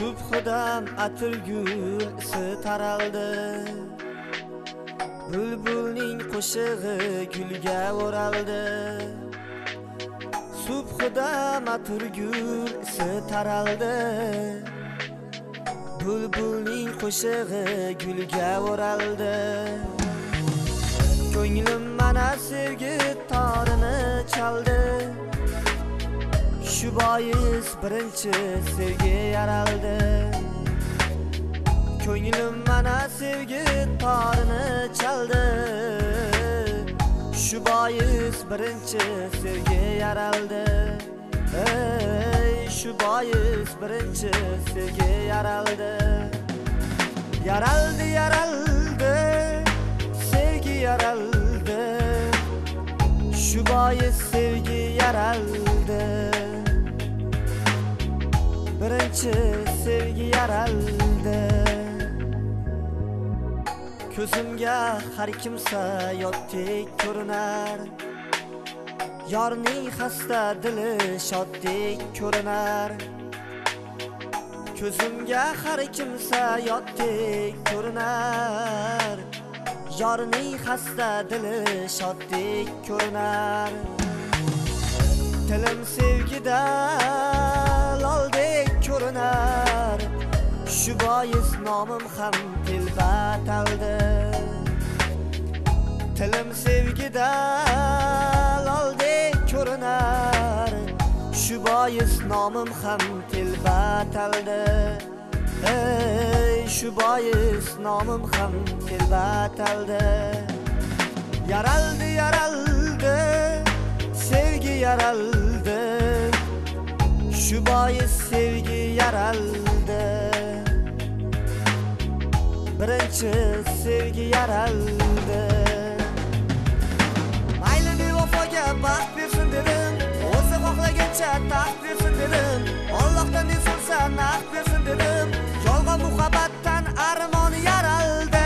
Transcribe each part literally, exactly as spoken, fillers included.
Subhidam atirgul isi taraldi. Bulbulning qo'shig'i gulga o'raldi. Subhidam atirgul isi taraldi. Bulbulning qo'shig'i gulga o'raldi. Ko'nglim mana sevgi torini chaldi. Shu bois birinchi sevgi yaraldi. Ko'nglim mana sevgi torini chaldi. Shu bois birinchi sevgi yaraldi. Ey, shu bois birinchi sevgi yaraldi. Yaraldi, yaraldi, sevgi yaraldi. Shu bois sevgi yaraldi. Birinchi sevgi yaraldi. Ko'zimga har kimsa yotdek ko'rinar. Yorning xasta dili shoddek ko'rinar. Ko'zimga har kimsa yotdek ko'rinar. Yorning xasta dili shoddek ko'rinar. Tilim sevgida loldek ko'rinar. Shu bois nomim ham tilbat aldi. Tilim sevgida loldek ko'rinar. Shu bois nomim ham tilbat aldi. Ey, shu bois nomim ham tilbat aldi. Yaraldi, yaraldi, sevgi yaraldi. Shu bois sevgi yaraldi. Birinchi sevgi yaraldi. Mayli bevafoga baxt bersin dedim. O'zi xohlagancha taxt bersin dedim. Allohdan ne so'rsa naqd bersin dedim. Yolg'on muhabbatdan armon yaraldi.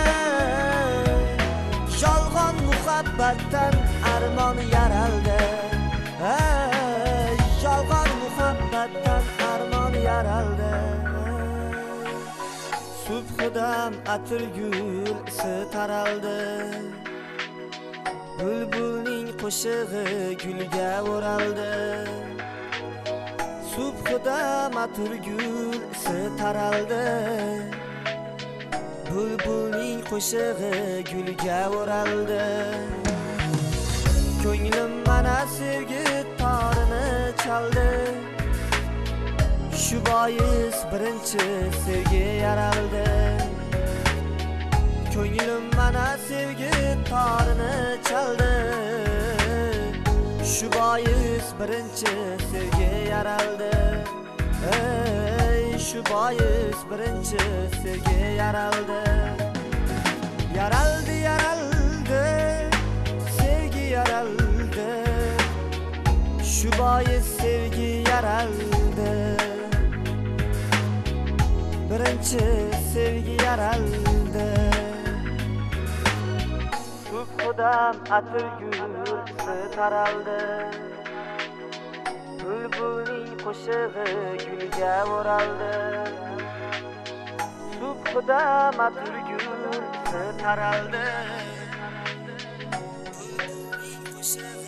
Yolg'on muhabbatdan armon yaraldi. Ey, yolg'on muhabbatdan armon yaraldi. Subhidam atirgul isi taraldi. Bulbulning qo'shig'i gulga o'raldi. Subhidam atirgul isi taraldi. Bulbulning qo'shig'i gulga o'raldi. Ko'nglim mana sevgi torini chaldi. Shu bois birinchi sevgi yaraldi. Ko'nglim mana sevgi torini chaldi. Shu bois birinchi sevgi yaraldi. Ey, shu bois birinchi sevgi yaraldi. Yaraldi, yaraldi, sevgi yaraldi. Shu bois sevgi yaraldi. Birinchi sevgi yaraldi. Subhidam atirgul isi taraldi. Bulbulning qo'shig'i gulga o'raldi. Subhidam atirgul isi taraldi. Bulbulning qo'shig'i